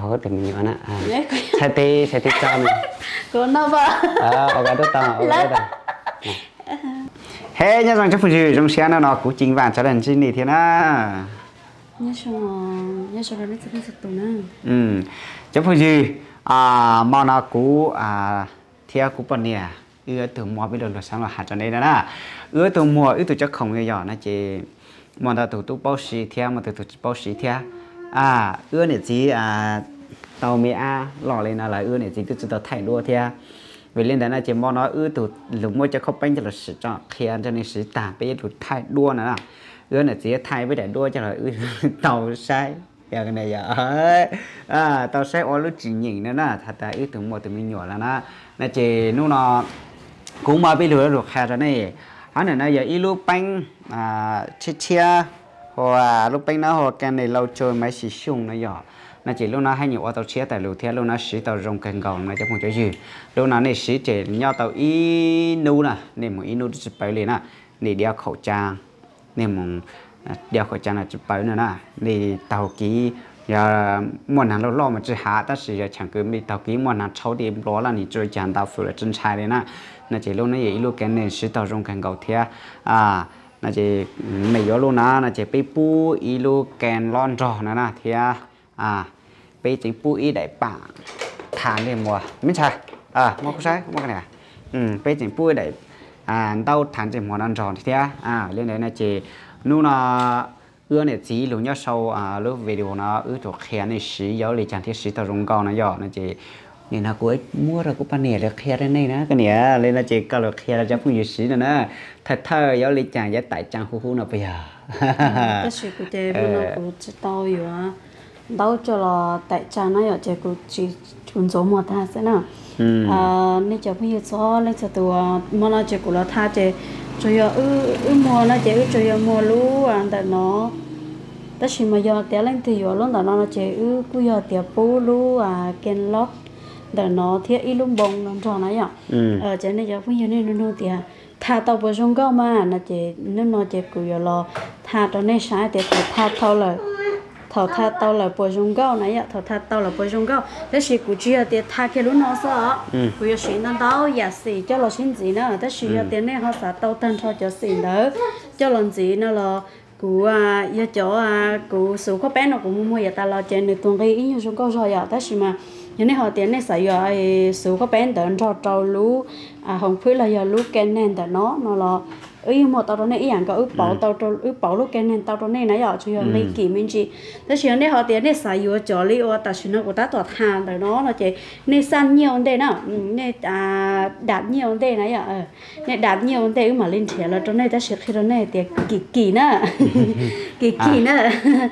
thở thì mình nhỏ nè sai tí cho mình cô nó vợ ok tốt tao hey nhớ rằng chắc phải gì trong xe nó cũng chính vạn cho đến trên này thế na nhớ sao nó sẽ biết tụi nó chắc phải gì mà nó cũng theo cũng bận nè ưa từ mùa bây giờ là sáng là hạt cho nên đó na ưa từ mùa ưa từ chắc không nghe nhỏ nó chỉ mà ta từ bao xí theo mà từ bao xí theo ưa này chỉ tàu mi lò lên là ưa này chỉ từ từ thay đua theo vì lên đó là chỉ mong nó ưa từ lúc mới cho không bánh cho là sử cho khen cho nên sử tả bây giờ thay đua nữa ưa này chỉ thay với để đua cho là ưa tàu sai giờ cái này giờ tàu sai ở lúc chỉ nhìn nữa nè thật là ưa từ một từ mình nhỏ là nó chỉ lúc nó cũng mà bây giờ được khen cho này hắn này giờ ít lúc bánh chia hoặc lúc bánh nó hoặc cái này lâu chơi máy sử dụng nó nhỏ nó chỉ lúc nào hay nhiều tàu chia tại lúa theo lúc nào xí tàu rồng càng gòn nó cho không cho gì lúc nào này xí trẻ nhau tàu ít nu nè nên một ít nu chụp bài liền nè để đeo khẩu trang nên một đeo khẩu trang là chụp bài nữa nè để tàu ký giờ muốn hàng lo mà chỉ hạ ta chỉ chẳng cứ đi tàu ký muốn hàng sáu điểm đó là你最简单付了真差的那那chỉ lúc này ít lúc cái này xí tàu rồng càng gòn theo nó chỉ mấy giờ lúc nào nó chỉ bị pu ít lúc càng lon trò nữa nè theo bây chính pu ít đại bảng thàn đi mùa mấy sai mua có sai mua cái này bây chính pu đại đâu thàn chỉ mùa ăn tròn thì thế lên đấy là chỉ nu nó ưa này chỉ lúc nhớ sau lúc video nó thuộc khen này xí giáo lý chẳng thiết xí tao rung cao nó giỏ nó chỉ nên là cô ấy mua ra cô pan nè là khen đây này nè cái này lên là chỉ cao là khen là chắc cũng nhiều xí nữa nè thật thơ giáo lý chẳng giá tại chẳng khu nào bây giờ cái sự của tôi nó cũng chỉ tao rồi đâu cho là tại cha nó ở chơi cũng chỉ chuẩn số một thà sẽ nào nên cho bây giờ cho lên cho tụi mà nó chơi cũng là thà chơi chơi mua nó chơi chơi mua lú tại nó tất nhiên mà giờ té lên thì giờ lúc đó nó chơi cứ giờ té bố lú ken lót để nó thiết ít lúm bông nó tròn này ạ cho nên giờ bây giờ nên nó té thà tàu bơi sông cao mà nó chơi nó chơi cũng giờ là thà cho nên sai thì thà thâu là thầu tha tao là bồi rong gạo này ạ thầu tha tao là bồi rong gạo thế thì cụ chia tiền tha cái lúc nó sao cụ yêu xin nó tao giả sĩ cho là xin gì nữa thế thì tiền này họ sẽ tao tan cho xin nữa cho lần gì nó là cụ yêu cho cụ số có bé nó cũng mua ta là trên được tuần cái ý như rong gạo rồi ạ thế thì mà như này họ tiền này xài rồi số có bé đợn cho trâu lú hồng phơi là giờ lú ken nên để nó là một tàu đó này ý ảnh có ướp bảo lúc cái nên tàu đó này nãy giờ chỉ lấy kỹ mình chỉ, thế thì này họ tiền này xài vô cho lấy ở tại nó của ta tọt hàng rồi nó là chỉ này san nhiều đây nào, này đạt nhiều đây nãy giờ, này đạt nhiều đây mà lên thẻ là cho này ta sẽ khi đó này tiền kỳ nữa, kỳ nữa,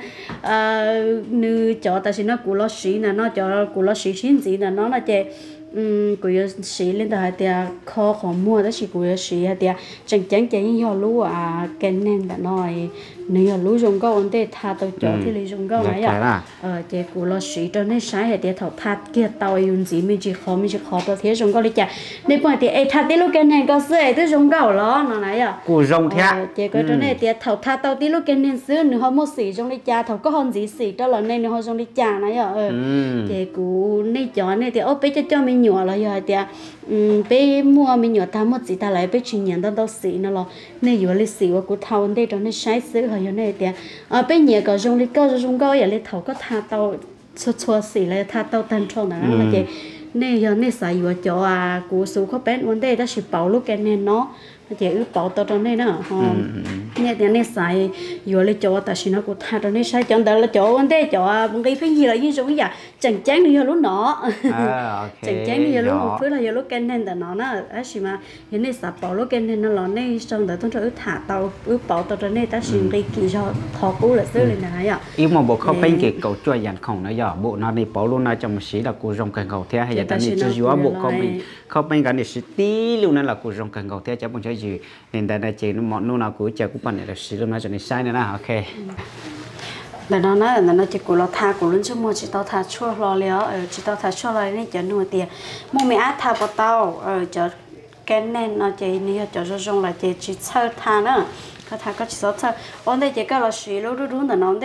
như cho tại nó của nó xí là nó cho của nó xí xin gì là nó là chỉ cô yêu xí lên đó thì khó mua đó chỉ cô yêu xí thì chẳng chỉ như lúa cái nên đã nói nếu lúa dùng câu ổn định thà tàu chó thì lấy dùng câu này chỉ cô lo xí cho nên sai thì thầu thà kia tàu dùng gì mình chỉ khó tao thế dùng câu đi chả nếu mà thì thà tí lúc cái này có sữa thì dùng câu đó nó này cô dùng thế chỉ có cho nên thì thầu thà tàu tí lúc cái này sữa nếu họ mua xí dùng đi chả thầu có hơn gì xí đó là nên nếu họ dùng đi chả này chỉ cô này chó này thì ô bé cho mình nhỏ là giờ thì bé mua mình nhỏ ta mua gì ta lại bé chuyển nhận tao xí nó là này giờ lấy xí và cô thầu đây cho nên sai sữa hồi này thì bé nhẹ có dùng đi câu dùng câu vậy lấy thầu có tha tao xua xí lấy tha tao tan tròn đó là chị này giờ này xài vừa cho cô số có bé vấn đề ta chỉ bảo lúc cái này nó chị bảo tao cho nên nữa này thì này xài vừa lấy cho ta chỉ nó cô tha cho nên sai chọn đó là cho vấn đề cho cái phải gì là như giống vậy chẳng chán như lúc nó chẳng chán như lúc một thứ là lúc cái nên là nó ấy chỉ mà hiện nay xài bảo lúc cái nên nó là này xong đó tôi cho thả tao bảo tao cho nên ta chỉ cái kỳ cho thọ cũ là xưa lên này ạ ý mà bộ không bên cái cầu chua dàn khổng nó giờ bộ nó đi bảo luôn nó trong một xí là cô rong càng cầu thế hay là ta đi chơi gió bộ không bên cái này xí tí luôn nên là cô rong càng cầu thế chắc bọn chơi gì nên tại đây chị nó món lúc nào cũng chờ cũng bận để xí luôn nó cho nên sai nữa nè ok là nó nói là nó chỉ của nó tha của luôn chứ mua chỉ tao tha chua lo léo chỉ tao tha chua lo này cho nuôi tiền mua mẹ át tha vào tao cho cái nên nó chỉ này cho rong là chỉ chơi tha nữa có tha có chỉ số chơi ổn đây chỉ có là xí lúc đúng là nó đây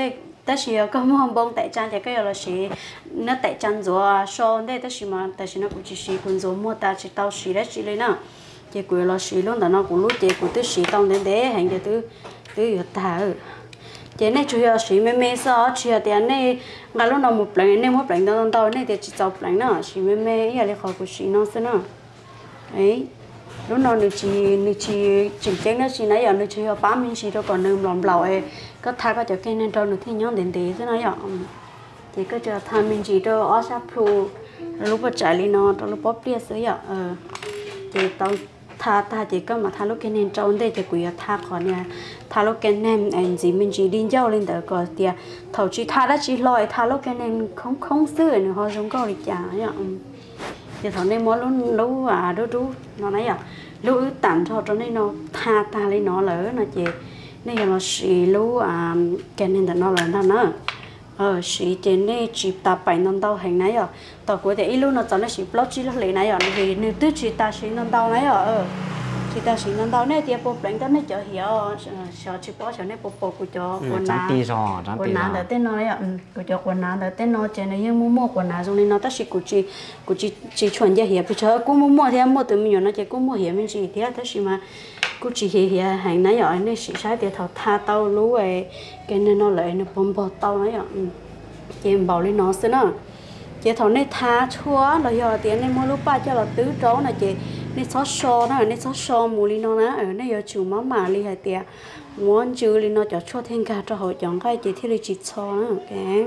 ta chỉ có mong bông tại trang thì cái là chỉ nó tại trang rồi so đây ta chỉ mà ta chỉ nó cũng chỉ còn rồi mua ta chỉ tao chỉ đấy chỉ lấy nè chỉ cuối là chỉ luôn là nó cũng lúc chỉ cũng tôi chỉ tao đến đấy hành cho tôi ta chỉ này chủ yếu chỉ mê sao chỉ là tiền này ngày lúc nào một lần này một lần tao này thì chỉ tao lần nữa chỉ mê giờ lấy khỏi cũng chỉ nó xí nữa ấy lúc nào người chỉ chỉnh chén nó chỉ nãy giờ người chỉ có 3 mình chỉ đâu còn nương làm lẩu ấy có thay có cho cái nên cho nó thì nhón đến tí thế này giờ thì có cho tham mình chỉ đâu ở sát phu lúc bắt chạy đi nó trong lúc bóp bia sữa giờ thì tao ta chỉ có mà tha lúc cái nên trâu đây thì quý tha khỏi nè tha lúc cái nên anh gì mình chỉ đi giao lên tới có tiền thầu chỉ tha đã chỉ lòi tha lúc cái nên không xưa nữa họ giống có đi trả nhá thì thằng này mỗi lúc đôi nó nói à lúc tặng cho nên nó tha ta lấy nó lỡ nó chị nên là nó xì lúc cái nên là nó là nó nữa xì trên này chỉ ta bảy năm đầu hành này rồi tao cuối thì lúc nó cho nó xì blog chỉ nó lấy này rồi vì nếu tôi chỉ ta xì năm đầu này rồi chỉ ta xì năm đầu này thì bộ đánh tới này cho hiểu sợ chỉ có cho này bộ của cho quần áo để tên nó đấy của cho quần áo để tên nó trên này nhưng mua quần áo trong này nó ta xì của chỉ chuẩn cho hiểu bây giờ cũng mua thì mua từ mình nó chỉ cũng mua hiểu mình chỉ thì ta xì mà cũng chỉ hiểu hành này rồi nên xì sai thì thao tha tao lú ấy cái nên nó lại nó bom bọt tao này rồi chị bảo lên nó xí nữa chị thằng này tha chúa rồi giờ tiền này mua lúc ba cho là tứ trấu này chị này xót nó này xót mù lên nó nữa ở này giờ chủ mà li hay tiền muốn chữ lên nó cho chua thêm cả cho họ chọn cái chị thì chị cho nữa cái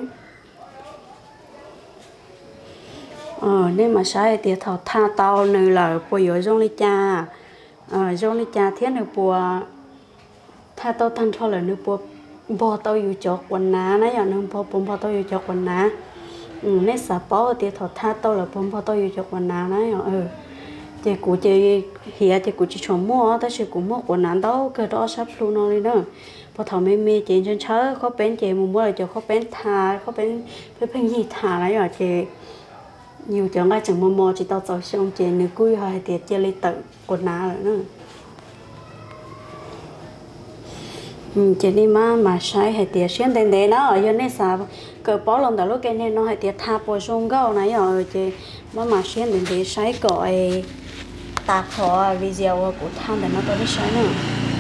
nên mà sai thì thằng tha tao này là bây giờ trong lý cha thiết này bùa tha tao thanh cho là nữa bò tao yêu cho quần ná nãy giờ nó bò tao yêu cho quần ná nãy sợ bỏ thì thọ tha tao là bò tao yêu cho quần ná nãy giờ chị cụ chị hiện chị cụ chị chọn mua ta chỉ cụ mua quần ná đâu cái đó sắp luôn nó đi nữa bỏ thọ mê chị chân chớ có bên chị mua là cho có bên thà có bên bên gì thà nãy giờ chị nhiều chọn cái chẳng mua chị tao cho xong chị nửa cuối hay thì chị lấy tự quần ná rồi nữa chị đi mà sai hay tiệt xuyên đến đấy nó ở dưới này sao cỡ bỏ lòng đó lúc cái này nó hay tiệt thà bồi sung gạo này rồi chị mà xuyên đến đấy sai cõi tạc họ video của tham để nó có đi sai nữa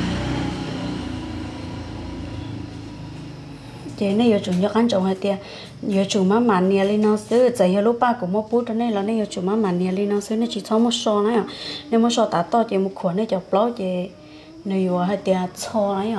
chị này giờ chủ nhật ăn trộn hay tiệt giờ chủ mà nia lên nó xứ giờ lúc ba cũng mua bút cho nên là này giờ chủ mà nia lên nó xứ nó chỉ cho một số này nên một số tạ to chị một khuẩn này cho blog chị nơi vừa hay tiệt cho ấy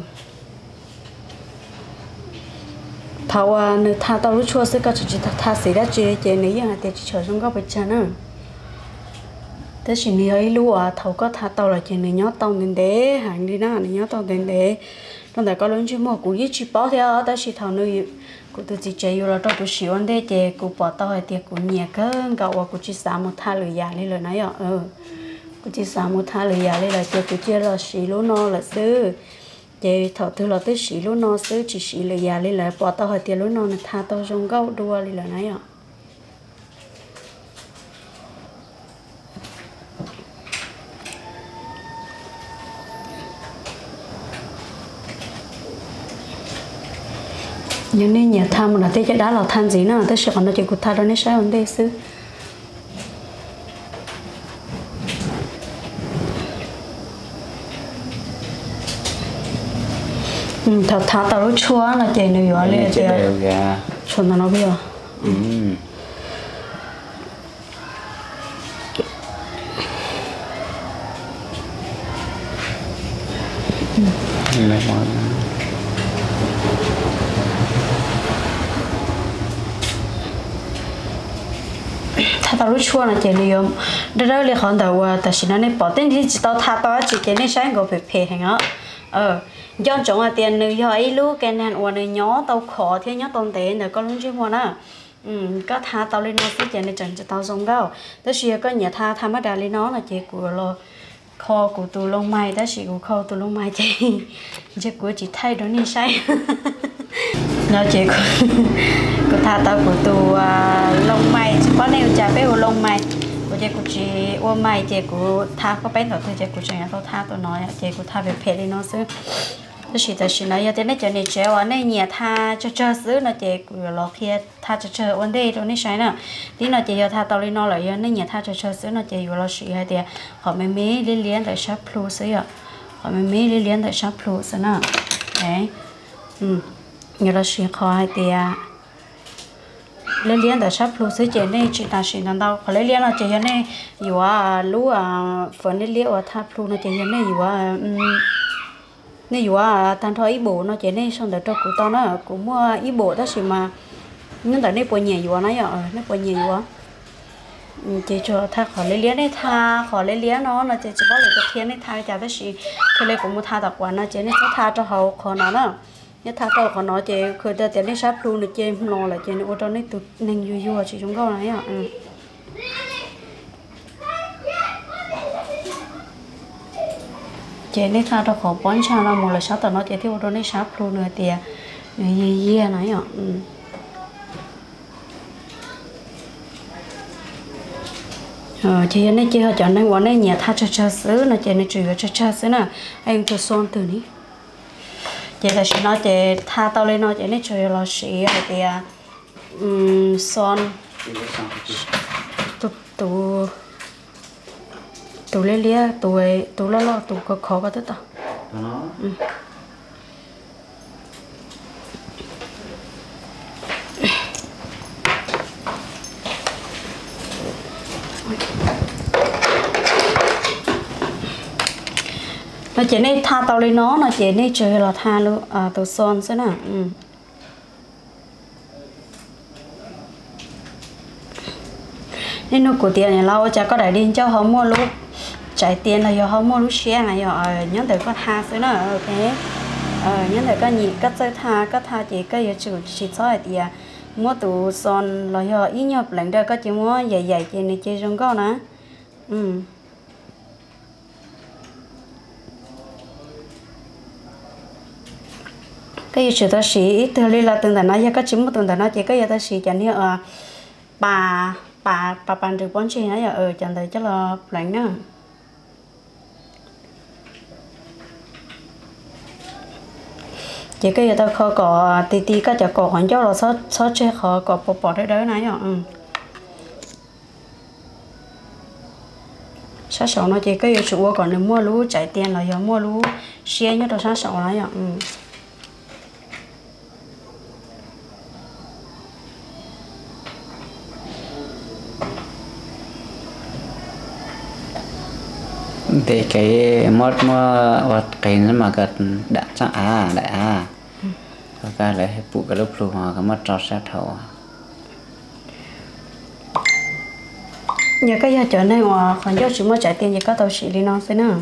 thao nơi thao tao lúc chua sẽ có chỉ thao xí đã chơi này nhưng mà tiệt chỉ chờ trong các bịch chân nữa thế chỉ này ấy lúc thầu có thao tao là chơi này nhớ tao đến đấy hàng đi na này nhớ tao đến đấy còn tại có lớn chứ mà cũng ít chỉ bỏ theo ta chỉ thầu nơi cũng tôi chỉ chơi là trong buổi chiều anh đấy chơi cũng bỏ tao hay tiệt cũng nhẹ hơn cậu cũng chỉ xả một thao lười già đi rồi nãy cũng chỉ xả một thao lười già đi là chơi cũng chơi là xí lúa no là xứ chị thọ từ là tới xí lúa no xứ chỉ xí lười già đi là bỏ tao hay tiệt lúa no là tha tao trong gấu đua đi là nãy nhưng nên nhà tham là thế cái đó là than gì nữa tới sự còn nó chỉ cụt tha đó nên sai vấn đề xứ thảo thảo tao lúc chua là chạy nơi đó lên chạy chuẩn nó biết tao lúc chua là chạy liều đó đó là họ đầu ta chỉ nói nên bỏ tên thì chỉ tao tha tao chỉ chạy nên sáng gọi về phê hàng á do chọn là tiền nữ ấy lúc cái này ở nơi nhỏ tao khó thế nhớ tao tiền nữa có lúc chứ mà nè có tha tao lên nó sẽ chạy nên chẳng cho tao xong đâu tới khi có nhà tha mất đà lên nó là chị của lo kho của tụi lông mày đó chị của kho tụi lông mày chị của chị thay đó nên sai nó chị của tha tao của tụi lông mày có nêu trà bé của lông mày của chị ôm mày chị của tha có bé thôi chị của chị tao tha tao nói chị của tha về phê đi nó xứ chỉ tại chỉ nói giờ này cho nên chơi ở này nhà tha cho xứ nó chơi lọ kia tha cho vấn đề rồi này sai nè tí nó chơi tha tao lên nó lại giờ này nhà tha cho xứ nó chơi lọ xì hay thì họ mới liên liên tại shop plus xứ ạ họ mới liên liên tại shop plus nè đấy như lọ xì khó hay thì liên liên tại shop plus xứ chơi này chỉ ta xì đâu họ liên liên là chơi này dù lú phần liên liên ở tha plus nó chơi này dù nên dù tan thôi ý bộ nó chỉ nên xong để cho cụ tao nó cũng mua ý bộ đó xí mà nhưng tại đây bộ nhẹ dù nó nó bộ nhẹ dù chỉ cho tha khỏi lấy liếng đấy tha khỏi lấy liếng nó chỉ bảo là cái thiên đấy tha chả biết gì khi lấy cũng mua tha tập quán nó chỉ nên tha cho hậu khỏi nó nữa nhất tha cho khỏi nó chỉ khởi từ tiền đấy sắp luôn được chơi không lo là chỉ ô tô này tụt nên vui chỉ chúng câu này chế này tha cho khó bón cha là một là sáu tờ nó chế theo đó này sắp luôn nữa thì gì này ạ chế này chế họ chọn này quán này nhà tha cho xứ nó chế này chửi cho xứ nè anh tôi son từ ní chế là chỉ nó chế tha tao lên nó chế này chửi là xí thì son tụ lấy lia tụ lo tụ có khó có tất nó chỉ nên tha tao lên nó chỉ nên chơi là tha luôn tụ son thế nào nên nó của tiền này lâu chả có đại đi cho họ mua luôn chạy tiền là do họ mua lúc xe này rồi nhớ tới có tha xíu nữa ok nhớ tới có nhị cắt chơi tha chỉ cái giờ chỉ soi thì mua tủ son là do ít nhập lạnh đây có chỉ mua dày trên này chơi trong con nữa cái giờ ta xí ít thôi là từng nó giờ có chỉ mua từng nó chỉ cái giờ ta xí chẳng như bà bạn được bón chi nãy giờ chẳng thấy chắc là lạnh nữa chỉ cái giờ tao khó có tí cái chả có hoàn cho là sót chơi khó có bỏ đấy nãy giờ sát sầu nó chỉ cái giờ chủ còn nếu mua lú chạy tiền là giờ mua lú xe nhất là sát sầu nãy giờ thì cái mốt vật cái nó mà gật đã chắc đã cái lại phụ cái lúc luôn họ cái mất trò sát thầu giờ cái giờ trở này mà còn cho chúng nó trả tiền thì có tàu xỉ đi nó thế nào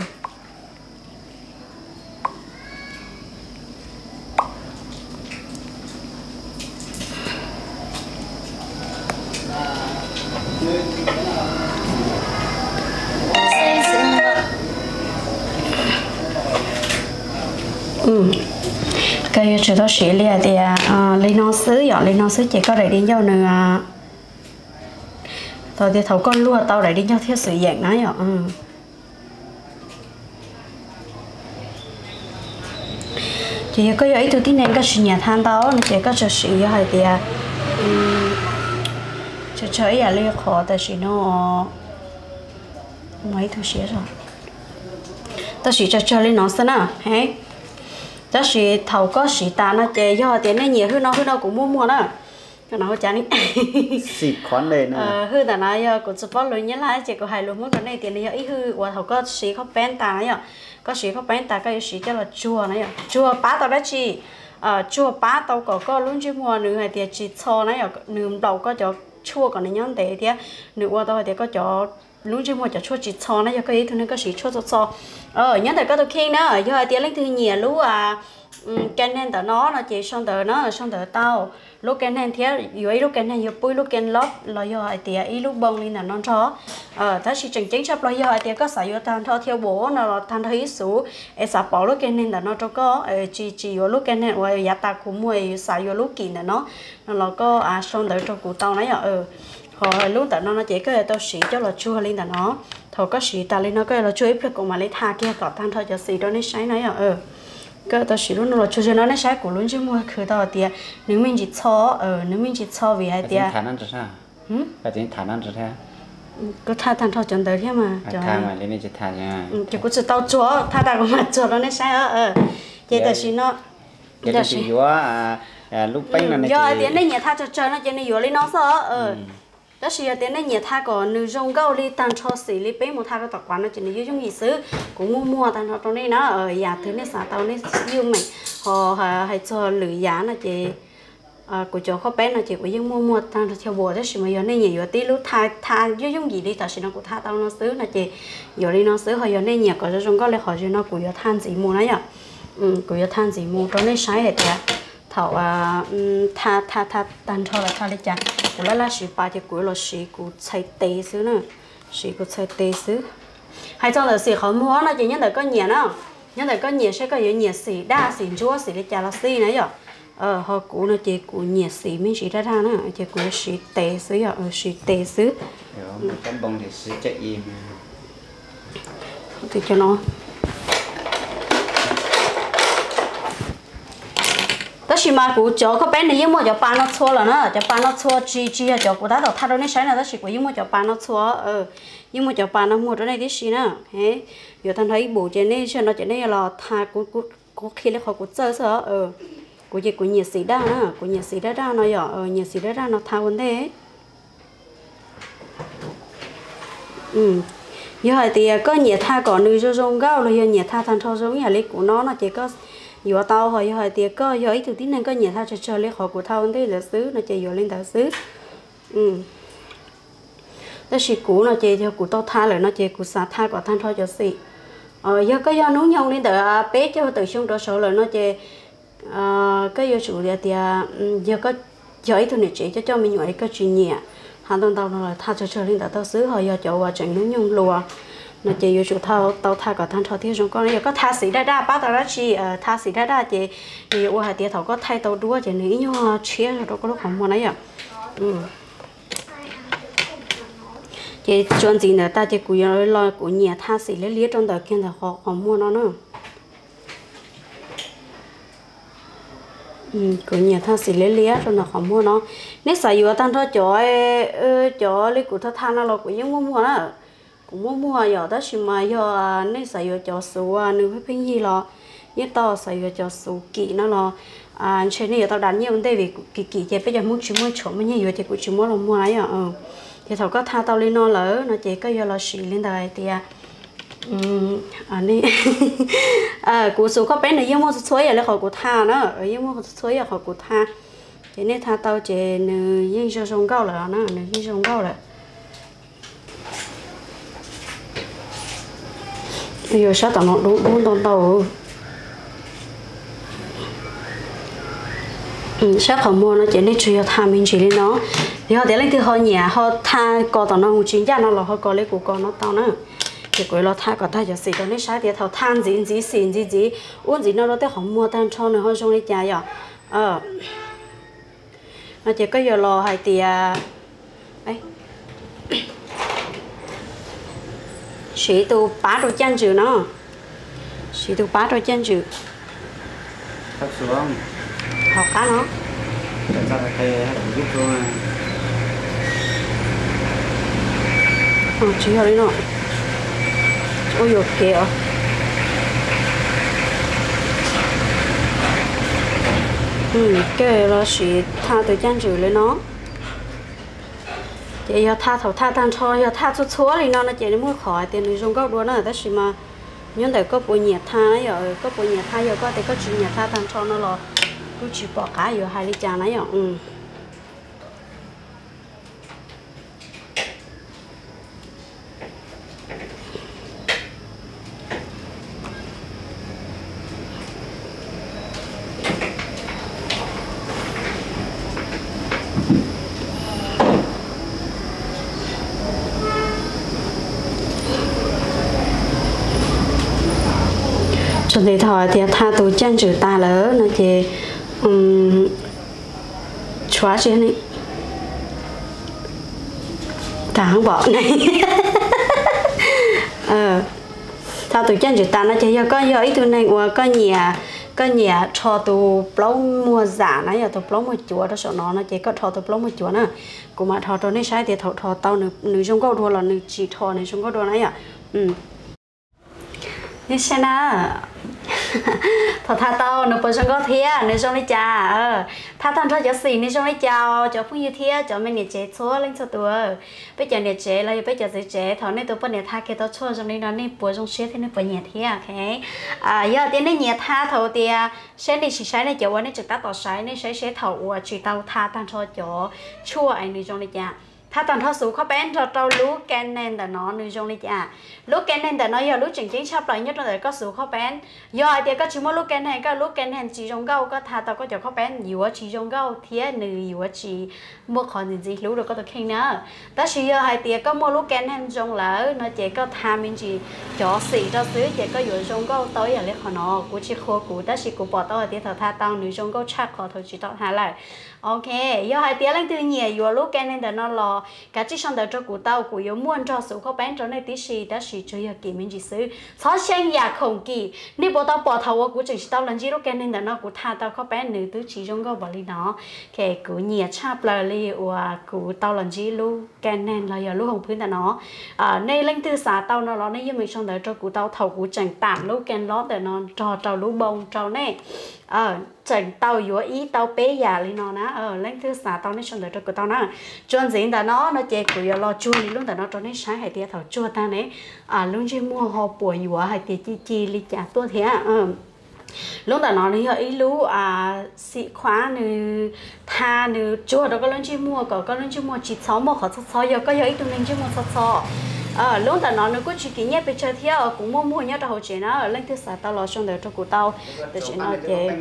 cái chuyện đó xí liền thì lấy nó xứ chỉ có để đi nhau nữa rồi thì thầu con lúa tao để đi nhau theo sự dạng nói rồi chỉ có ấy tôi tin nên cái sự nhà than tao nó chỉ có sự xí hay thì chơi à lấy khó tại vì nó mấy thứ xí rồi tao chỉ chơi lên nó xem nào hay đó là thầu có sĩ ta nó chơi do tiền này nhiều hơn nó cũng mua đó nó chán đi xịt khoán lên hơn là nó cũng chụp bao luôn nhớ lại chỉ có hai luôn muốn cái này tiền này ít hư và thầu có sĩ có bén ta này có sĩ có bén ta cái sĩ cho là chua này chua bá tao đó chị chua bá tao có luôn chứ mua nữa hay thì chỉ cho này nửa đầu có cho chua còn này nhón tệ thì nửa qua tao thì có cho lúc chứ mua cho chua chỉ cho nó cho cái thứ này có sĩ chua cho nhớ tới có tôi khen đó do tiền lấy thứ nhiều lúc cái nên tao nó chỉ xong tờ tao lúc cái nên thế dưới lúc cái nên dưới bụi lúc cái lót là do tiền ý lúc bông lên là non chó thế thì chỉnh chính sắp là do tiền có xài vô than cho theo bố nó là than thấy số sắp bỏ lúc cái nên là nó cho có chỉ vô lúc cái nên rồi giá ta cũng mua xài vô lúc kín là nó là có xong tờ cho cụ tao nấy hồi lúc tao nó chỉ cái tao xỉ cho là chua lên là nó thôi có xỉ ta lên nó cái là chua ít cũng mà lấy tha kia có than thôi cho xỉ đó nó sáng nấy cái tao xí luôn nó cho nó sai của luôn chứ mua khởi tao tiệt nếu mình chỉ cho vì hai tiệt thản ăn cho sao cái tiếng thản ăn cho thế có than thao chân tới thế mà thản mà lên đây chỉ thản nha chỉ có chỉ tao chúa tha của mặt chúa nó sai vậy tao xí nó giờ chỉ vừa lúc bánh này giờ tiếng này nhẹ tha cho chơi nó chỉ này vừa lên nó sợ đó là tiếng này nhẹ tha còn nữ dùng gạo đi tan cho xí đi bánh một tha cái tập quán nó chỉ này dùng gì xứ cũng mua tan cho trong này nó ở nhà thứ này xả tao này dùng mình họ hay cho lưỡi giá nó chỉ của chỗ khó bé nó chỉ có dùng mua tan cho theo bùa đó mà giờ này nhiều tí lúc tha dùng gì đi tại sao nó cũng tha tao nó xứ nó chỉ giờ đi nó xứ họ giờ này nhiều có dùng gạo lại họ cho nó của than gì mua nó nhở của than gì mua trong này sai hết rồi thảo tha tan cho là tha lấy chả của là sĩ ba thì của là sĩ của chạy tê xứ nữa sĩ của chạy tê xứ hay cho là sĩ họ mua nó chỉ nhớ tới có nhẹ nó nhớ tới có nhẹ sẽ có nhiều nhẹ sĩ đa sĩ chúa sĩ lấy chả là sĩ nữa rồi họ của nó chỉ của nhẹ sĩ mình sĩ ra nữa chỉ của sĩ tê xứ rồi sĩ tê xứ cái bông thì sĩ chạy im thì cho nó đó là mà của cháu có bé này nhưng mà cháu bán nó xua là nó cháu bán nó xua chi cháu của ta đầu thay đâu này sáng là đó là của nhưng mà cháu bán nó xua nhưng mà cháu bán nó mua chỗ này cái gì nữa thế giờ thằng thấy bố trên này cho nó trên này là thay của khi lấy họ của chơi sợ của gì của nhiệt sĩ đa nữa của nhiệt sĩ đa nó giờ nhiệt sĩ đa nó thay vấn đề giờ thì có nhiệt thay còn nữ cho dùng gạo rồi giờ nhiệt thay thằng thao giống nhà lấy của nó chỉ có vừa tao hỏi tiệc có giờ ít từ tí nên có nhà tha cho lấy họ của thao thế là xứ nó chạy vừa lên tao xứ đó là cũ nó chạy theo của tao tha lại nó chạy của xã tha của than thôi cho xị giờ có do nấu nhau nên từ bé cho từ xong đó số là nó chạy cái giờ chủ đề thì giờ có giờ ít thôi này chạy cho mình nhảy cái chuyện nhẹ hàng tuần tao nó là tha cho lên tao xứ họ giờ chỗ vào trận nấu nhau lùa nó chỉ yêu tao tha cả than thao thiếu trong con này có tha sĩ đa bác tao đã chi tha sĩ đa chỉ thì ô hai tiệt thầu có thay tao đua chỉ nghĩ nhau chia rồi đâu có lúc không mua đấy à chỉ chuyện gì nữa ta chỉ cúi lo của nhà tha sĩ lấy liếc trong đời kia là họ không mua nó nữa của nhà tha sĩ lấy liếc trong là họ mua nó nếu xài yêu than thao chỗ lấy của tha nó là của những mua nó cũng mua giờ đó chỉ mà giờ nên xài giờ cho số nếu phải pin gì lo nhất to xài giờ cho số kỹ nó lo trên này tao đánh nhiều vấn đề vì kỹ chỉ bây giờ muốn chỉ mua chỗ mới nhiều giờ thì cũng chỉ mua là mua ấy thì thầu có tha tao lên nó lỡ nó chỉ có giờ là xì lên đời thì này của số có bé này nhưng mua số giờ là khỏi của tha nó ở nhưng mua số giờ khỏi của tha thế nên tha tao chỉ nhưng cho sông cao là nó nhưng sông cao là bây giờ sao tao nó đúng tao sao không mua nó chỉ nên chơi tham mình chỉ lên nó thì họ để lên từ họ nhà họ tha có tao nó chính ra nó là họ có lấy của con nó tao nữa thì cuối nó tha có tha cho xí tao nên sai thì thầu than gì xin gì uống gì nó tới họ mua than cho nó họ trong đi nhà giờ nó chỉ có giờ lò hay thì ấy sĩ tu bá đồ chân chữ nó sĩ tu bá đồ chân chữ thấp xuống học cá nó tại sao thầy giúp luôn chỉ ở đây nó ôi dồi kìa cái là sĩ tha từ chân chữ lên nó chị giờ tha thầu tha tan cho giờ tha số thì nó chỉ muốn khỏi tiền người dùng gạo đua nó là gì mà nhưng để có bộ nhiệt tha giờ có bộ nhiệt tha giờ có thể có chuyện nhiệt tha tan cho nó là cứ chỉ bỏ cá giờ hai lít trà này giờ cho nên thôi thì tha tôi chân chữ ta lỡ nó chỉ xóa chứ này ta không bỏ này tha tôi chân chữ ta nó chỉ có ít tuổi này qua có nhà có nhà cho tụ plong mua giả này giờ tụ plong mua chúa đó sợ nó chỉ có cho tụ plong mua chúa nè cũng mà thọ tụ này sai thì thọ tao nữ trong câu đua là nữ chỉ thọ nữ trong câu đua này à như thế nào thọ tha tao nữ bớt trong câu thía nữ trong này cha tha thằng thôi cho xì nữ trong này chào cho phun như thía cho mình để chế chúa lên cho tụ bây giờ để chế là bây giờ sẽ chế thọ này tụ bớt để tha cái tao chúa trong này nó này bớt trong xe thì nó bớt nhẹ thía ok giờ tiền này nhẹ tha thọ thì sẽ đi chỉ sai này cho anh này trực tiếp tao sai này sẽ thọ chỉ tao tha thằng thôi cho chua anh nữ trong này chaถ้าตอนทอดสูเขาเป็นเรารู้แกนแนนแต่น้องนึงจงเลยจ้ะรู้แกนแนนแต่น้อยอย่ารู้จริงๆชอบปล่อยnhất rồiก็สูเขาเป็นย่อเดียวก็ชิมว่ารู้แกนแนนก็รู้แกนแนนจีจงเก้าก็ถ้าตอนก็จะเขาเป็นอยู่ว่าจีจงเก้าเทียหนึ่งอยู่ว่าจีมั่วขอจริงๆรู้เราก็ตัวเข่งเนอะแต่ชิย่อให้เดียวก็มั่วรู้แกนแนนจงแล้วน้อยเจ๊ก็ทำมันจีจ่อสีจ่อซื้อเจ๊ก็อยู่จงเก้าตัวอย่างเล็กขอน้อกูชิโคกูแต่ชิกูปอตัวเดียวถ้าตอนนึงจงเก้าชักขอตัวจีตัวหาเลยok do hai tiếng lên từ nhẹ vừa lúc cái nên nó lo cả chiếc xong đời cho cụ tàu cụ yếu muốn cho số khó bán cho này tí xì đã xì chơi ở kỳ mình chỉ xứ xóa xem nhà không kỳ nếu bộ tàu bỏ thầu cụ chỉ tàu lần gì lúc cái nên nó cụ tha tàu khó bán nữ tứ chỉ trong câu bảo lý nó cái cụ nhẹ chắp là li và cụ tàu lần gì lúc cái nên là giờ lúc hồngพื้นnó nên lên từ xã tàu nó nên như mình xong đời cho cụ tàu thầu cụ chẳng tạm lúc cái lót để nó cho tàu lúc bông tàu này chẳng tàu yếu ý tàu bé già lên nó ná lên thứ sáu tàu này xong rồi cho tàu ná chuyên diễn ta nó chơi của lo chui luôn ta nó cho nên sáng hay tiệt thầu chua ta này luôn chơi mua hoa bùa yếu hay tiệt chi li trả tôi thế lúc ta nó lý ý lú sĩ khóa nữ tha nữ chua đó có lên chơi mua có lên chơi mua chỉ sáu một khó sáu giờ có giờ ít tụi mình chơi mua sáu lúc ta nó có chỉ kỹ nhé bây giờ thì cũng mua nhớ đâu chuyện nó lên thứ sáu tao lo xong rồi cho cụ tao để chuyện nó chơi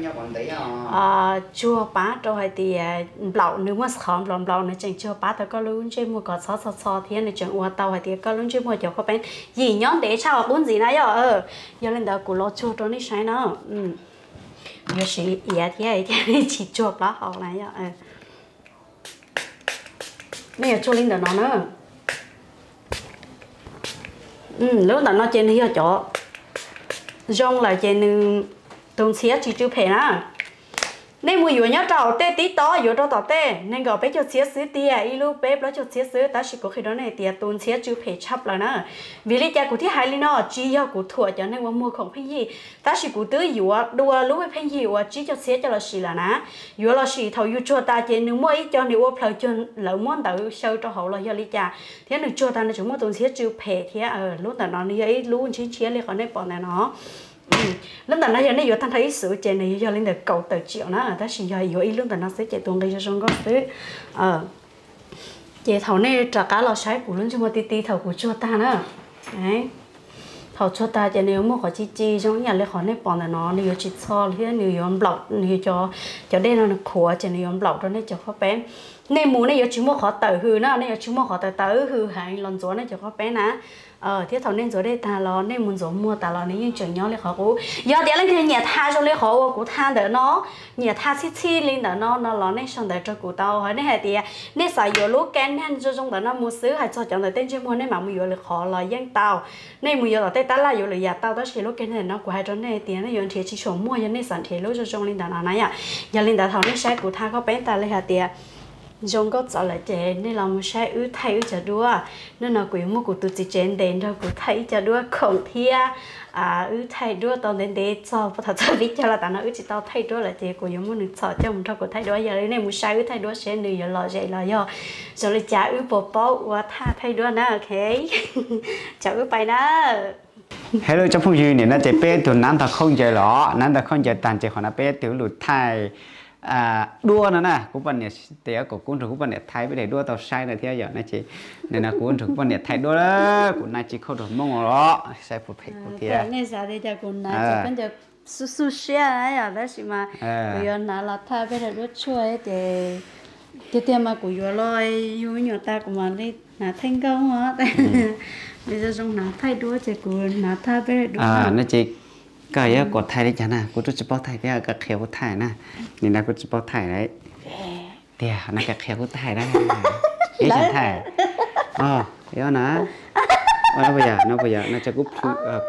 chua bá cho hay thì lẩu nếu mà khó lẩu này chẳng chua bá tao có luôn chơi mua có sáu thì này chẳng uo tao hay thì có luôn chơi mua cho có bên gì nhóm để sao bốn gì nãy giờ giờ lên đó cụ lo chua cho nó sai nó giờ chỉ thì chỉ chua bá họ này giờ này chua lên đó nó nữa lúc đó nó trên hier chỗ rong là trên tông xía chỉ chưa phải na nên mùi vừa nhớ trầu tê tí to vừa trâu tỏ tê nên gọi bé cho xía xứ tia y lu bé đó cho xía xứ ta chỉ có khi đó này tia tôn xía chưa phải chấp là na vì lý cha của thiết hai lý nó chỉ do của thua cho nên mua không phải gì ta chỉ của tứ vừa đua lúc phải gì và chỉ cho xía cho là xì là na vừa là xì thầu vừa cho ta trên nếu mới cho nếu phải cho lỡ món tự sâu cho hậu là do lý cha thế nếu cho ta nó chúng mua tôn xía chưa phải thế lúc đó nó như ấy luôn chỉ xía lấy khỏi này bọn này nó lúc đó nó giờ nó vừa thanh thấy sữa chè này giờ lên được cầu từ triệu nó ta chỉ giờ vừa lúc đó nó sẽ chạy tuần đi cho xong có thứ chè thầu này trả cá lò sái của luôn cho một tí thầu của cho ta nữa đấy thầu cho ta chè nếu mà có chi trong nhà lấy khỏi này bọn này nó nếu chỉ so thế nếu yếm lọc nếu cho đây nó khổ chè nếu yếm lọc đó này cho khó bé nên mù này giờ chúng mua khó tự hư nó này giờ chúng mua khó tự hư hay lần gió này cho khó bé ná thế thầu nên rồi đây ta lo nên muốn rồi mua ta lo nên những chuyện nhỏ lấy khó cũ giờ để lên thì nhà tha cho lấy khó của tha đỡ nó nhà tha xí lên đỡ nó lo nên xong đỡ cho cụ tao hay nên hay thì nên xài vô lúc kén hen cho trong đỡ nó mua sữa hay cho chọn đỡ tên chưa mua nên mà mua vô là khó là dân tao nên mua vô là tên ta là vô là nhà tao đó chỉ lúc kén hen nó của hai chỗ này tiền nó vô thì chỉ số mua cho nên sản thì lúc cho trong lên đỡ nó này à giờ lên đỡ thầu nên sai cụ tha có bé ta lấy hạt tiền dùng có trả lại chế nên làm sai ư thay ư chả đua nên là quỷ mua của tụi chị trên đèn rồi của thay chả đua khổng thia ư thay đua tao đến để cho thật sự biết cho là tao nó ư chỉ tao thay đua là chế của giống muốn sợ cho mình thôi của thay đua giờ đây này mua sai ư thay đua sẽ nữ giờ lo dậy là do rồi lại trả ư bộ bao và thay đua nữa ok chào ư bài đó hello trong phong duy này nó chế bé từ nam ta không chơi lọ nam ta không chơi tàn chế họ nó bé từ lụt thay đua nữa nè cũng vấn đề té của cuốn cũng vấn đề thay với để đua tàu sai là theo giờ này chị nên là cuốn cũng vấn đề thay đua đó cũng này chỉ không được mong đó sai phụ phải của kia này sao thì cho cuốn này chỉ cần được su su xe này à đó chỉ mà bây giờ là thay với để đua chuối để tiền mà của yo loi yo nhỏ ta của mà đi là thành công hả bây giờ trong là thay đua chỉ của là thay với đua nó chỉ cái á có thay đấy chả nè, cô chú chỉ bảo thay cái cái khéo thay nè, nhìn là cô chỉ bảo thay đấy, thì nó cái khéo thay đấy, cái chẳng thay, yếu nè, nó bây giờ nó cho cúp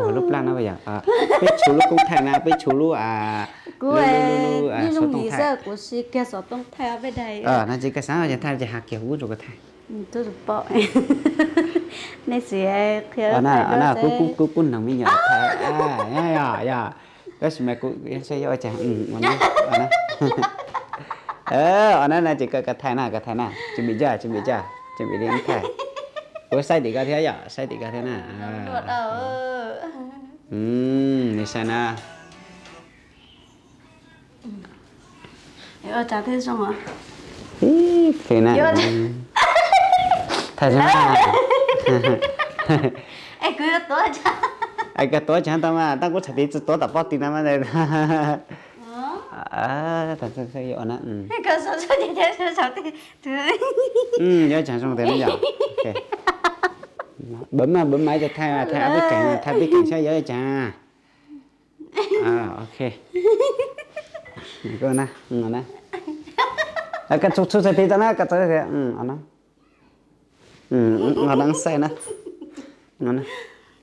bỏ lúc lan nó bây giờ biết chú lúc cũng thành na biết chú lúc cô ấy như trong lý do của chị kia số tông thay bên đây nó chỉ cái sáng giờ thay chỉ hạt kiểu vút rồi cái thay tôi được bỏ nên chị kia anh cô nằm với nhỏ thay ya cái gì mà cô sẽ cho chàng anh là chỉ cái thay na chuẩn bị đi ăn thay cô sai thì cái thế ya sai thì cái thế na này sao na trả thế xong hả thế na thay sao em cứ tối cha ai cái tối chẳng tao mà tao cũng chỉ đi tối tập bát tí nào mà đây thật sự sẽ ổn á cái số số gì thế số thế nhớ chẳng xong thế nữa giờ bấm máy cho thay biết cảnh sao nhớ chả ok cái này nè cái chút sẽ tí tao nè cái tới thế nó nó đang say nè nó nè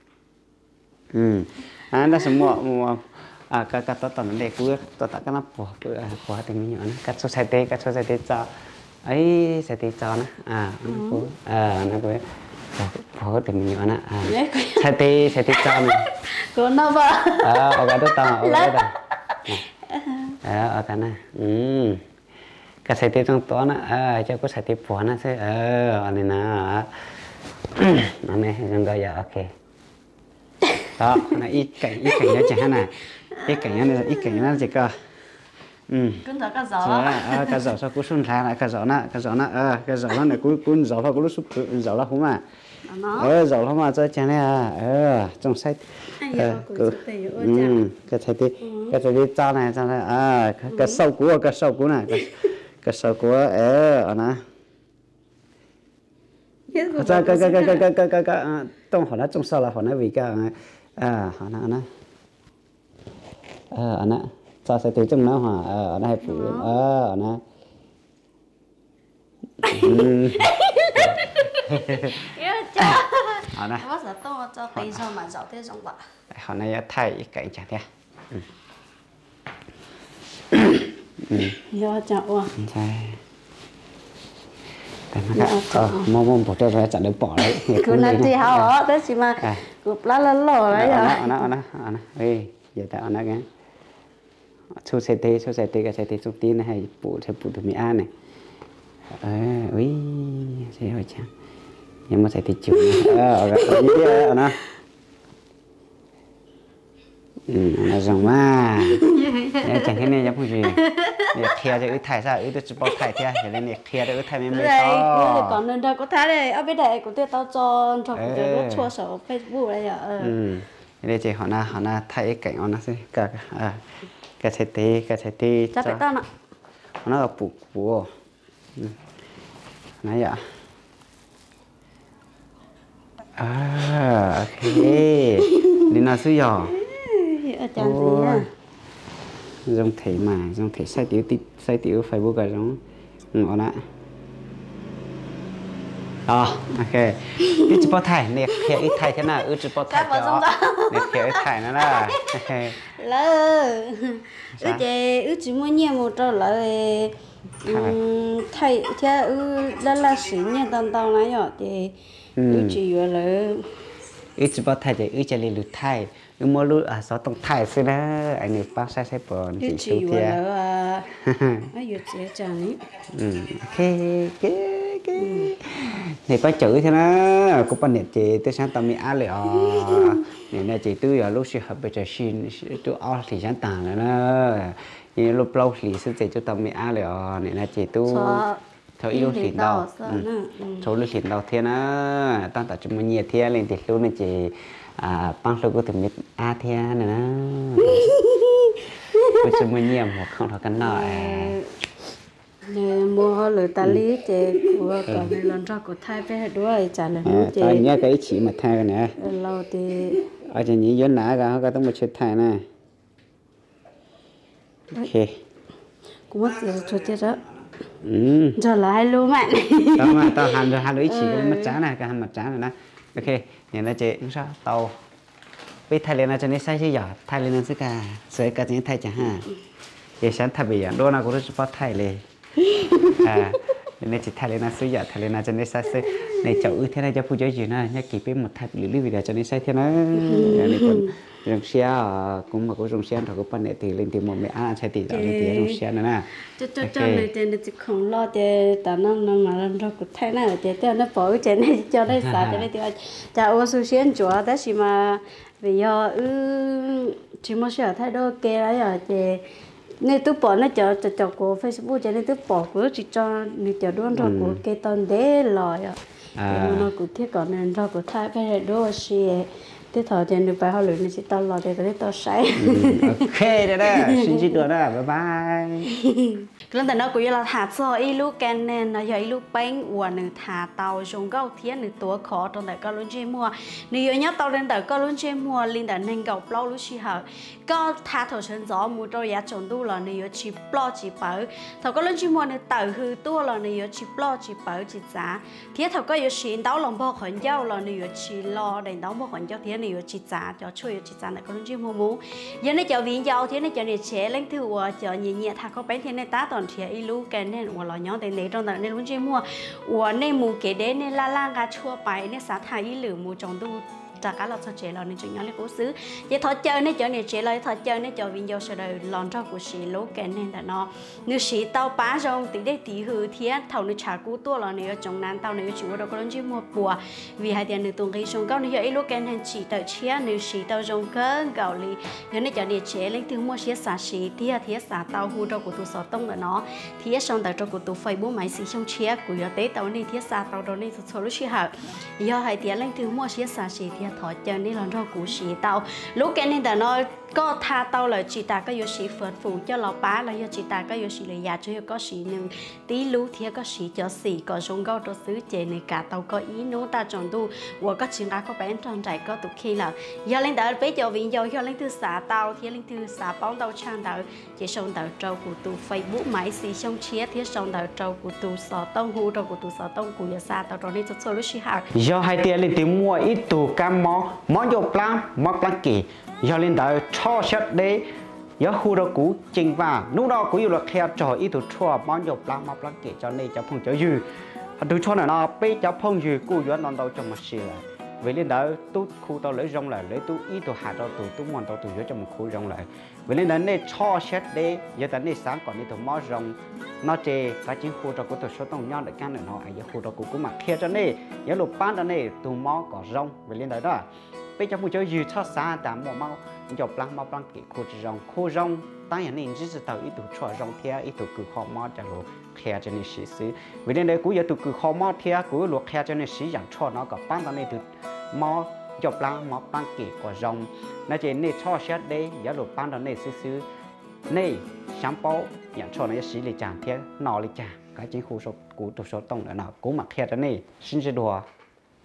nó sẽ mua cái tao tao để cuối tao cái nó bỏ từng nhỏ nè cái số sai tê cho ấy sai tê cho nè nó cuối bỏ từng nhỏ nè sai tê cho nè cô nó vợ ở cái đó tao ở cái này cái sai tê trong to nè cho có sai tê bỏ nè thế anh này nè anh này đang gọi giờ ok đó này ít cảnh nó chẳng này ít cảnh nó chỉ có cũng là cái giỏ sao cũng xuân ra lại cái giỏ nó này cũng giỏ thôi cũng lúc giỏ là không mà giỏ không mà cho chàng này trong sách cái sai tê cho này cái sâu cũ này cái sâu cũ ở nó cái trong họ nó trong sau là họ nói vì cái họ nó nó sao sẽ từ trong nó hả ở đây phụ ở nó họ này bác sẽ to cho cây sao mà giàu thế xong vậy họ này thay cái chả thế do chậu mong bỏ cho chả được bỏ đấy cứ nói thì hao thế chỉ mà cụp lá lò đấy rồi giờ tạo nó cái số xe tê cái xe tê số tin này hay phụ được mỹ an này ui xe hỏi chăng nhưng mà xe tê chịu nó nó rồng mà chẳng thế này giống gì để khe cho thải ra tôi chỉ bảo thải theo để nên khe cho thải mới to còn nên đâu có thải này ở bên đây của tôi tao cho cái chua sổ Facebook đây à đây chị họ na thay cảnh họ na sẽ cái xe tê chắc phải tao nè nó là phụ nãy giờ ok đi nào xíu giò dòng thể sai tiểu Facebook cái giống ngõ nè ok ít chụp thải nè khẽ ít thải thế nào chụp thải đó nè khẽ ít thải nó là lỡ chị chỉ muốn nhiều một trò lỡ thải thế đó là sĩ nha tao nói rồi thì chỉ vừa lỡ ít chụp thải thì chỉ lấy lụt thải mua lụt sao tông thải xí đó anh này bác sai bỏ chỉ vừa lỡ ai vừa chế chẳng ok thì có chữ thế nó cũng ban chị tôi sáng tạo mi á liền này chị tôi ở lúc xưa học bây giờ xin tôi ở thì sáng tạo nữa nhưng lúc lâu thì sẽ chị cho tao mi á liền này chị tôi thôi yêu thì đâu số lúc thì đâu thế nó tăng tạo cho mình nhiều thế lên thì lúc này chị bằng số của tụi mình á thế nữa bây giờ mình nhiều một không thằng cắn nọ mua họ lựa ta lý chế của còn này lần sau của thay về đuôi trả lời nữa chế nhớ cái chỉ mà thay cái này lâu thì ở trên những dân nã cả họ có một chiếc thay này ok cũng mất giờ cho chết đó giờ là hai lô mạnh tao hai lô chỉ cái mặt trắng này cái mặt trắng này nè ok nhìn là chị sao tàu bây thay lên là cho nên sai chứ giờ thay lên là sẽ cả sợi cả những thay chẳng ha giờ sáng thay bây giờ đôi nào cũng rất bắt thay lên nên chỉ thay lên là sợi giờ thay lên là cho nên sai sợi này cháu thế này cho phụ chơi gì nữa nhắc kịp với một thay lý vì là cho nên sai thế nó này còn rồng xe cũng mà có rồng xe rồi có phần này thì lên thì một mẹ ăn sai thì rồi lên thì rồng xe nữa nè cho này thì chỉ không lo thì ta nó mà làm ra cụ thể này thì nó bỏ cái này cho nó xả cho nên thì cha ô su xiên chúa đó chỉ mà vì giờ chỉ một sự thay đổi kia đấy rồi thì nên tôi bỏ nó cho của Facebook cho nên tôi bỏ của chỉ cho nên cho đuôn rồi của cái tên để lòi nó cũng thiết còn nên rồi của thay phải đuôi xì thế thôi thì được phải hỏi luyện thì chỉ tao lòi thì cái tao say ok đấy đó xin chào được đó bye bye lần đầu nó cũng là thả cho ít lúc cái nên nó giờ lúc bánh và nửa thả tàu dùng gạo thiên nửa tua khó trong đại cao luôn trên mua nửa nhớ tàu lên đại cao luôn trên mua lên đại nên gạo bao lúc xí hở có thả thổ chân gió mua trâu giá trồng tu là nửa chỉ bao chỉ bảo thầu cao luôn trên mua nửa tàu hư tua là nửa chỉ bao chỉ bảo chỉ giá thế thầu có yếu xịn tàu lòng bao khoản giao là nửa chỉ lo để tàu bao khoản giao thế nửa chỉ giá cho chui chỉ giá đại cao luôn trên mua mũ giờ này cho viên giao thế này cho nửa chế lên thử cho nhẹ nhẹ thả có bánh thế này tá toàn thì ít lúc cái nên của nó nhỏ để lấy trong đó nên luôn chơi mua của nên mua cái đấy nên la gà chua bài nên xả thải ít lửa mua trong tu trả cả là sao chế là nên chuyện nhỏ lấy cố xứ vậy thôi chơi nên chơi này chế lại thôi chơi nên cho viên dầu sờ đời lòn cho của xí lố cái nên là nó nếu xí tàu bá rong tí đây tí hư thiệt thầu nếu trả cú tua là nếu trong nan tàu nếu chịu đâu có luôn chơi mua bùa vì hai tiền nếu tuần cái sông cao nếu ít lúc cái nên chỉ tàu chia nếu xí tàu rong cơn gạo lì nếu nên cho để chế lấy từ mua xí xả xí thiệt xả tàu hù đâu của tu sọ tông là nó thiệt xong tàu cho của tu Facebook máy xí xong chia của giờ tế tàu này thiệt xả tàu đó này số lúc xí hở giờ hai tiền lấy từ mua xí xả xí thiệt thọ chơi nên là rau củ xì tàu lúc cái nên là nó có tha tàu là chỉ ta có yếu xì phật phụ cho lọ bá là chỉ ta có yếu xì là già cho có xì nhưng tí lú thì có xì cho xì có sông gạo cho xứ chè này cả tàu có ý nô ta chọn tu và có chuyện có bán tròn chạy có tụ khi là giờ lên đảo với cho viên dầu giờ lên từ xả tàu thì lên từ xả bóng tàu trang đảo chỉ sông đảo trâu của tu Facebook máy xì sông chia thì sông đảo trâu của tu sò tông hú trâu của tu sò tông của giờ xa tàu rồi nên cho lúc xì hạt do hai tiền lên tìm mua ít tủ cam món dầu plan kỳ do lên đảo cho xét đấy giờ khu đó cũ trình và lúc đó cũng yêu là theo trò ít tủ chua món dầu plan kỳ cho nên cháu phong cháu dư tủ chua này nó bây cháu phong dư cũ do non đâu trong một xì lại vì lên đảo tu khu tao lấy rong lại lấy tu ít tủ hạt tao tu mòn tao tu trong một khu rong lại vì lên đảo này cho xét đấy giờ tại này sáng còn đi tủ món rong nó chê cái chính khu đó của tụi số tông nhau để can nữa nó giờ khu đó cũng mặc theo cho nên giờ lục ban đó này tụ mò có rong về lên đấy đó bây giờ muốn cho dư cho xa tạm một mau dọc lăng mau lăng kỹ khu rong tại hiện nay chỉ là tàu ít tụ cho rong theo ít tụ cứ khó mò cho lục theo cho nên sĩ sĩ về lên đấy cũng giờ tụ cứ khó mò theo cũng lục theo cho nên sĩ dạng cho nó có ban đó này tụ mò dọc lăng mau lăng kỹ có rong nó chỉ nên cho xét đấy giờ lục ban đó này xứ này sáng bao nhận cho nó sĩ lịch chàng thế nọ lịch chàng cái chính khu số của tụ số tông là nào cũng mặc theo đó này xin chào đùa